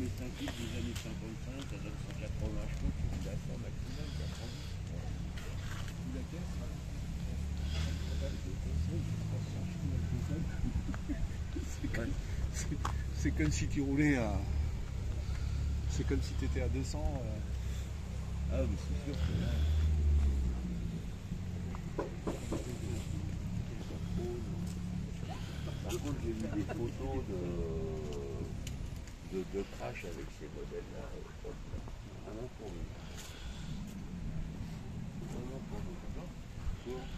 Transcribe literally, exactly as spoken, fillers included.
les cinq litres des années cinquante-cinq, ça donne cent quatre-vingts chevaux, c'est la force maximale, quatre-vingt-dix. La caisse, c'est comme si tu roulais à... C'est comme si tu étais à deux cents. Euh... Ah mais c'est sûr que là... Par contre j'ai vu des photos de, de, de crash avec ces modèles-là. Vraiment pour nous. Vraiment pour nous.